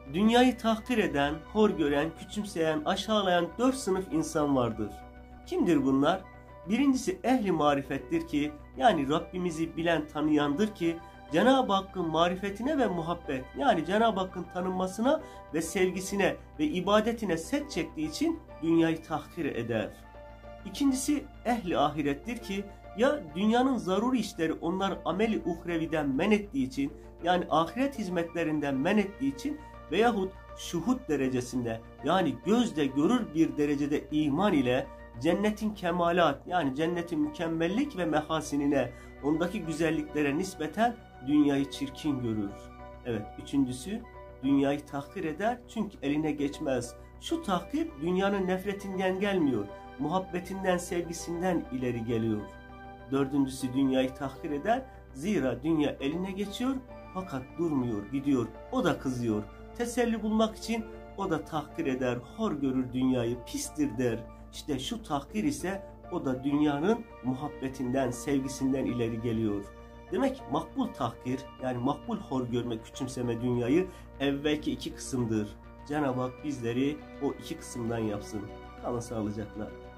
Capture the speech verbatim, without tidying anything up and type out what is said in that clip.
Dünyayı tahkir eden, hor gören, küçümseyen, aşağılayan dört sınıf insan vardır. Kimdir bunlar? Birincisi ehli marifettir ki, yani Rabbimizi bilen, tanıyandır ki, Cenab-ı Hakk'ın marifetine ve muhabbet, yani Cenab-ı Hakk'ın tanınmasına ve sevgisine ve ibadetine set çektiği için dünyayı tahkir eder. İkincisi ehli ahirettir ki, ya dünyanın zaruri işleri onlar ameli uhreviden men ettiği için, yani ahiret hizmetlerinden men ettiği için veyahut şuhud derecesinde, yani gözle görür bir derecede iman ile cennetin kemalat, yani cennetin mükemmellik ve mehasinine, ondaki güzelliklere nispeten dünyayı çirkin görür. Evet, üçüncüsü dünyayı tahkir eder çünkü eline geçmez. Şu tahkir dünyanın nefretinden gelmiyor, muhabbetinden, sevgisinden ileri geliyor. Dördüncüsü dünyayı tahkir eder, zira dünya eline geçiyor fakat durmuyor, gidiyor. O da kızıyor. Teselli bulmak için o da tahkir eder, hor görür dünyayı, pistir der. İşte şu tahkir ise o da dünyanın muhabbetinden, sevgisinden ileri geliyor. Demek makbul tahkir, yani makbul hor görme, küçümseme dünyayı evvelki iki kısımdır. Cenab-ı Hak bizleri o iki kısımdan yapsın. Kalın sağlıcakla.